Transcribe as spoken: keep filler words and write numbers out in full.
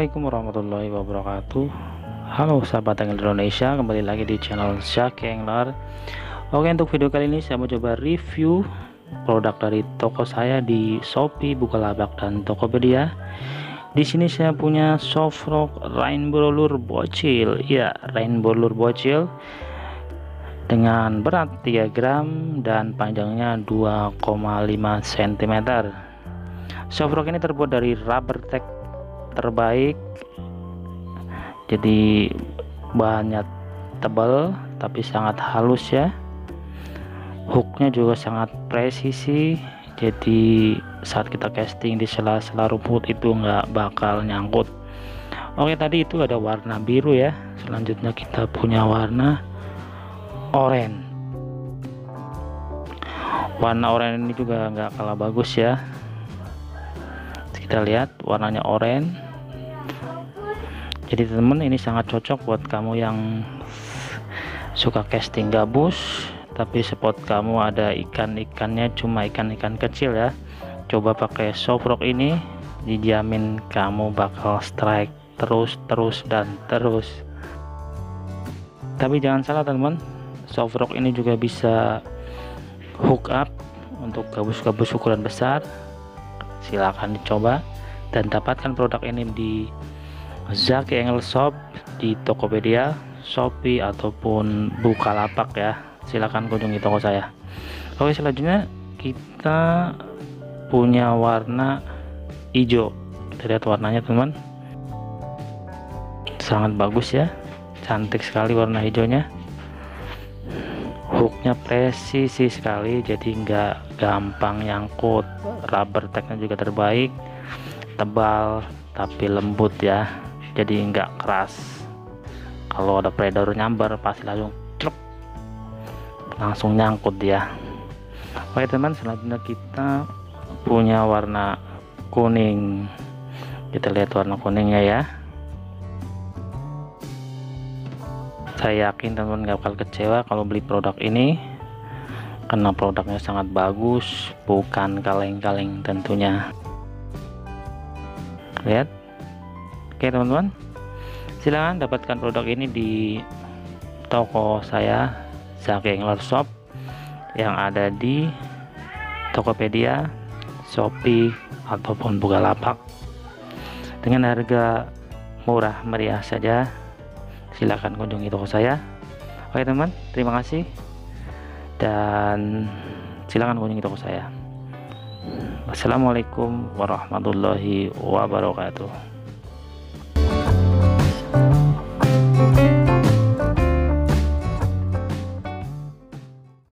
Assalamualaikum warahmatullahi wabarakatuh. Halo sahabat angler Indonesia, kembali lagi di channel Zaki Angler. Oke, untuk video kali ini saya mau coba review produk dari toko saya di Shopee, Bukalapak, dan Tokopedia. Di sini saya punya Sofrock Rainbow Lure bocil, ya Rainbow Lure bocil dengan berat tiga gram dan panjangnya dua koma lima sentimeter. Sofrock ini terbuat dari rubber tag terbaik, jadi bahannya tebal tapi sangat halus ya. Hooknya juga sangat presisi, jadi saat kita casting di sela-sela rumput itu nggak bakal nyangkut. Oke, tadi itu ada warna biru ya. Selanjutnya kita punya warna oranye. Warna oranye ini juga nggak kalah bagus ya. Kita lihat warnanya oranye. Jadi teman-teman, ini sangat cocok buat kamu yang suka casting gabus tapi spot kamu ada ikan-ikannya cuma ikan-ikan kecil ya. Coba pakai Sofrock ini, dijamin kamu bakal strike terus terus dan terus. Tapi jangan salah teman-teman, Sofrock ini juga bisa hook up untuk gabus-gabus ukuran besar. Silahkan dicoba dan dapatkan produk ini di Zaki Angler Shop, di Tokopedia, Shopee, ataupun Bukalapak ya. Silahkan kunjungi toko saya. Oke, selanjutnya kita punya warna hijau. Kita lihat warnanya teman, sangat bagus ya, cantik sekali warna hijaunya. Hooknya presisi sekali, jadi nggak gampang nyangkut. Rubber tagnya juga terbaik, tebal tapi lembut ya, jadi nggak keras. Kalau ada predator nyambar pasti langsung clop, langsung nyangkut dia. Oke teman, selanjutnya kita punya warna kuning. Kita lihat warna kuningnya ya. Saya yakin teman-teman nggak bakal kecewa kalau beli produk ini, karena produknya sangat bagus, bukan kaleng-kaleng tentunya. Lihat. Oke teman-teman, silahkan dapatkan produk ini di toko saya, Zaki Angler Shop, yang ada di Tokopedia, Shopee, ataupun Bukalapak dengan harga murah meriah saja. Silahkan kunjungi toko saya. Oke teman, terima kasih dan silahkan kunjungi toko saya. Wassalamualaikum warahmatullahi wabarakatuh.